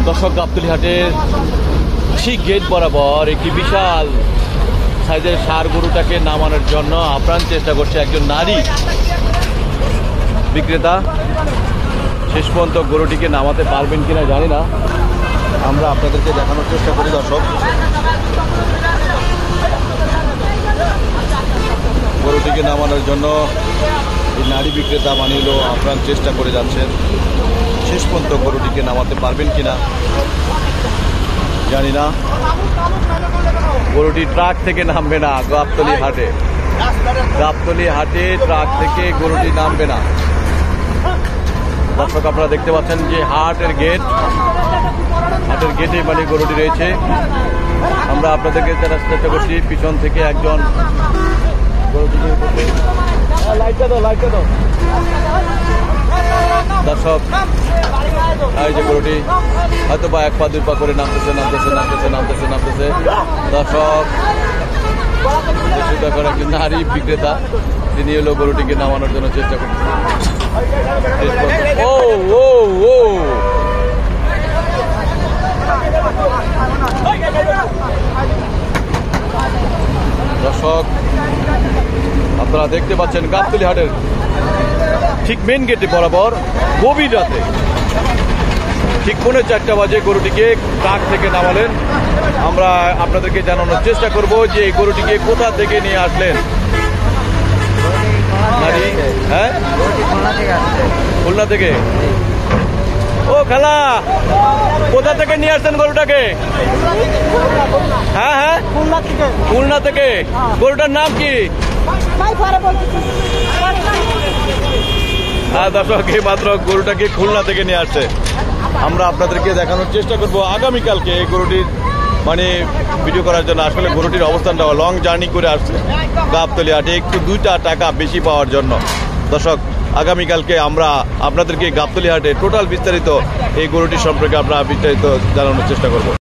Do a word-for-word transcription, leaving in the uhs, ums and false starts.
দর্শক, গাবতলী হাটের ঠিক গেট বরাবর একটি বিশাল সাইজের ষাঁড় গরুটাকে নামানোর জন্য আপ্রাণ চেষ্টা করছে একজন নারী বিক্রেতা। শেষ পর্যন্ত গরুটিকে নামাতে পারবেন কিনা জানি না, আমরা আপনাদেরকে দেখানোর চেষ্টা করি। দর্শক, গরুটিকে নামানোর জন্য এই নারী বিক্রেতা মানিল আপ্রাণ চেষ্টা করে যাচ্ছেন। শেষ পর্যন্ত গরুটিকে নামাতে পারবেন কিনা জানি না। গরুটি ট্রাক থেকে নামবে না গাবতলী হাটে, গাবতলী হাটে ট্রাক থেকে গরুটি নামবে না। দর্শক, আপনারা দেখতে পাচ্ছেন যে হাটের গেট, হাটের গেটে মানে গরুটি রয়েছে। আমরা আপনাদেরকে যারা চেষ্টা করছি পিছন থেকে একজন গরুটিকে লাইটটা দাও, লাইটটা দাও। দর্শক, এই যে গরুটি হয়তো বা এক পা দুই পা করে নামতেছে নামতেছে নামতেছে নামতেছে নামতেছে দর্শক, দেখুন একজন নারী বিক্রেতা, তিনি হলো গরুটিকে নামানোর জন্য চেষ্টা করছেন। ও ও ও দর্শক, আপনারা দেখতে পাচ্ছেন গাবতলী হাটের ঠিক মেন গেটে বরাবর গভীর রাতে ঠিক পৌনে চারটা বাজে গরুটিকে ট্রাক থেকে নামালেন। আমরা আপনাদেরকে জানানোর চেষ্টা করব যে এই গরুটিকে কোথা থেকে নিয়ে আসলেন। হ্যাঁ, খুলনা থেকে। ও খালা, কোথা থেকে নিয়ে আসছেন গরুটাকে? হ্যাঁ হ্যাঁ, খুলনা থেকে। গরুটার নাম কি? হ্যাঁ দর্শক, এই মাত্র গরুটাকে খুলনা থেকে নিয়ে আসছে। আমরা আপনাদেরকে দেখানোর চেষ্টা করব আগামীকালকে এই গরুটির মানে ভিডিও করার জন্য। আসলে গরুটির অবস্থানটা লং জার্নি করে আসছে গাবতলী হাটে একটু দুইটা টাকা বেশি পাওয়ার জন্য। দর্শক, আগামীকালকে আমরা আপনাদেরকে গাবতলী হাটে টোটাল বিস্তারিত এই গরুটির সম্পর্কে আমরা বিস্তারিত জানানোর চেষ্টা করব।